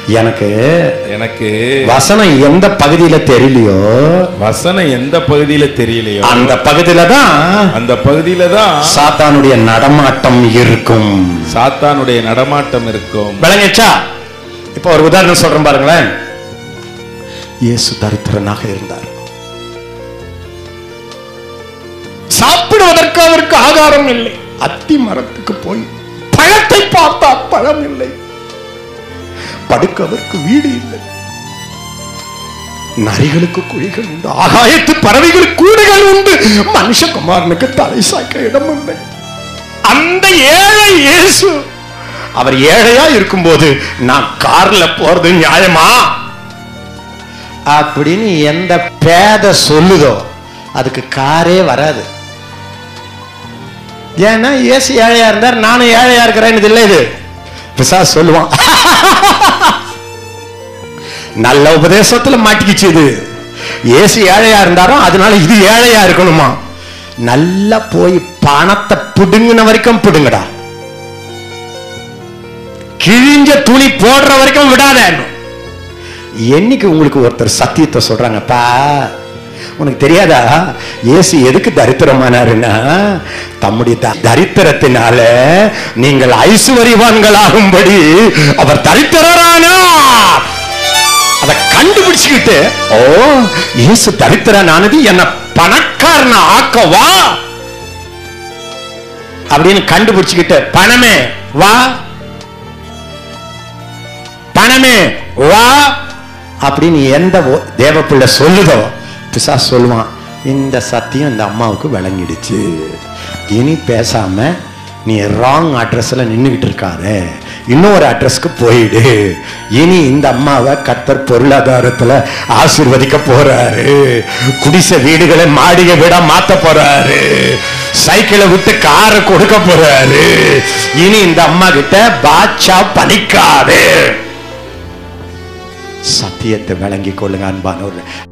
எனக்கு எனக்கு வசனம் எந்த பகுதியில தெரியலையோ, வசனம் எந்த பகுதியில தெரியலையோ அந்த பகுதியில தான் சாத்தானுடைய நடமாட்டம் இருக்கும். சாத்தானுடைய நடமாட்டம் இருக்கும். விளங்கிச்சா? இப்ப ஒரு உதாரணம் சொல்றேன் பாருங்களேன். இயேசு தரித்திரனாக இருந்தார். சாப்பிடுவதற்கு அவருக்கு ஆகாரம் இல்லை. அத்தி மரத்துக்கு போய் பழத்தை பார்த்தா பழம் இல்லை, படுக்கவருக்கு வீடு இல்லை, நரிகளுக்கு குழிகள் உண்டு, ஆகாயத்து பறவைகளுக்கு கூடுகள் உண்டு, மனுஷகுமாரனுக்கு தலை சாய்க்க இடம் இல்லை. அந்த ஏழை இயேசு, அவர் ஏழையா இருக்கும்போது நான் கார்ல போறது நியாயமா அப்படின்னு எந்த பேத சொல்லுதோ அதுக்கு காரே வராது. ஏன்னா இயேசு ஏழையா இருந்தார், நானும் ஏழையா இருக்கிறேன்னு இல்லை. இது பிசாசு சொல்லுவான். நல்ல உபதேசத்துல மாட்டிக்கிச்சு. இது இயேசு ஏழையா இருந்தாரோ அதனால இது ஏழையா இருக்கணுமா? நல்லா போய் பணத்தை பிடுங்கின வரைக்கும் பிடுங்கடா, கிழிஞ்ச துணி போடுற வரைக்கும் விடாத. என்னைக்கு உங்களுக்கு ஒருத்தர் சத்தியத்தை சொல்றாங்கப்பா, உனக்கு தெரியாதா இயேசு எதுக்கு தரித்திரமானாருன்னா, தம்முடைய தரித்திரத்தினால நீங்கள் ஐசுவரியவான்களாகும்படி அவர் தரித்திரரானார். அதை கண்டுபிடிச்சுக்கிட்டு, ஓ இயேசு தரித்திரனானது என்ன பணக்காரன ஆக்கவா அப்படின்னு கண்டுபிடிச்சுக்கிட்டு, பணமே வா, பணமே வா அப்படின்னு எந்த தேவப்பிள்ளை சொல்லுதோ பிசாசு சொல்லுவான், இந்த சத்தியம் இந்த அம்மாவுக்கு விளங்கிடுச்சு, இனி பேசாம நீ ராங் அட்ரஸ்ல நின்றுகிட்டு இருக்காரு, இன்னொரு அட்ரஸ்க்கு போயிடு, இனி இந்த அம்மாவை கர்த்தர் பொருளாதாரத்துல ஆசீர்வதிக்க போறாரு, குடிசை வீடுகளை மாடிகை வீடா மாத்த போறாரு, சைக்கிளை விட்டு காரை கொடுக்க போறாரு, இனி இந்த அம்மா கிட்ட பாட்சா பலிக்காது. சத்தியத்தை விளங்கி கொள்ளுங்க அன்பானவர்களே.